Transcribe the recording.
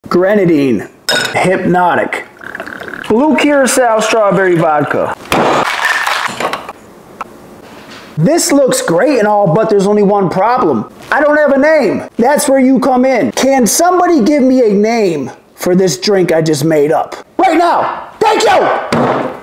Grenadine. Hypnotic. Blue Curacao strawberry vodka. This looks great and all, but there's only one problem. I don't have a name. That's where you come in. Can somebody give me a name for this drink I just made up? Right now! Thank you!